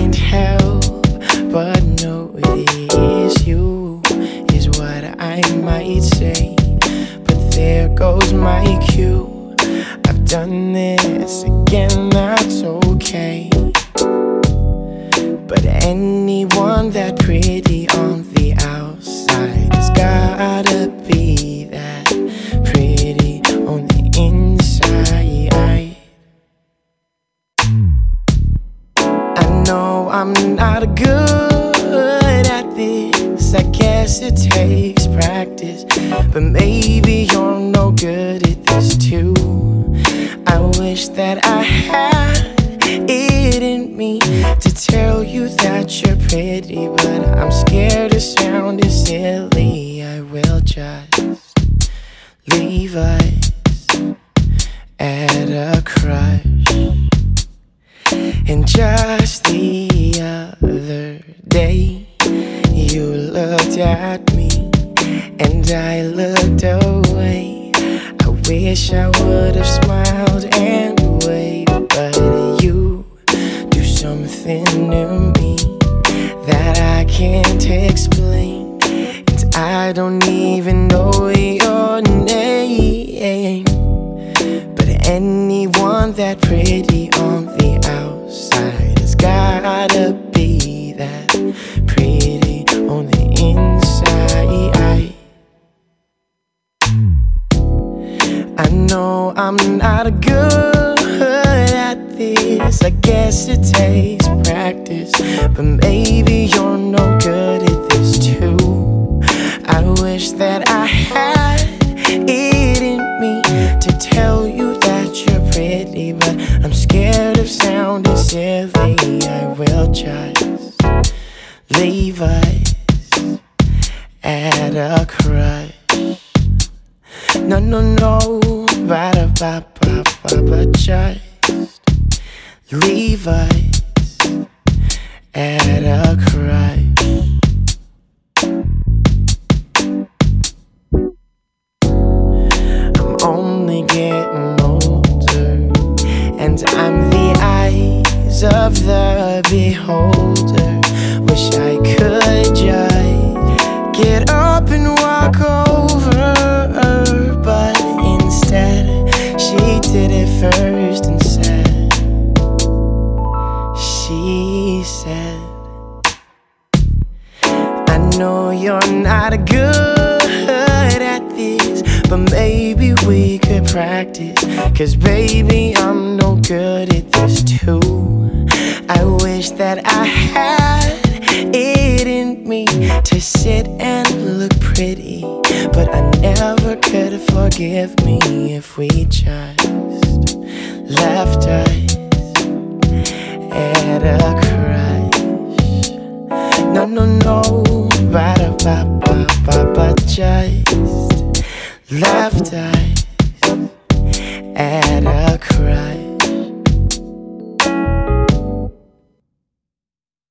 can't help but notice you, is what I might say. But there goes my cue. I've done this again, that's okay. But anyone that pretty on the outside has gotta be that pretty on the inside. I know I'm not good at this, I guess it takes practice. But maybe you're no good at this too. I wish that I had it in me to tell you that you're pretty, but I'm scared of sounding silly. I will just leave us at a crush. And just the other day, you looked at me and I looked away. I wish I would have smiled and waved, but you do something to me that I can't explain. And I don't even know your name. But anyone that pretty on the outside has gotta be that pretty on the inside. I know I'm not good at this, I guess it takes practice. But maybe you're no good at this too. I wish that I had it in me to tell you that you're pretty, but I'm scared of sounding silly. I will just leave us at a crush. No, no, no, ba-da-ba-ba-ba-ba, just leave us at a crush. I'm only getting older, and I'm the eyes of the beholder. Wish I could just get up and walk over her, but instead she did it first and said, she said, I know you're not good at this, but maybe we could practice. 'Cause baby, I'm no good at this too. I wish that I had it in me to sit and look pretty, but I never could. Forgive me if we just left us at a crush. No, no, no, ba-da-ba-ba-ba-ba, just left us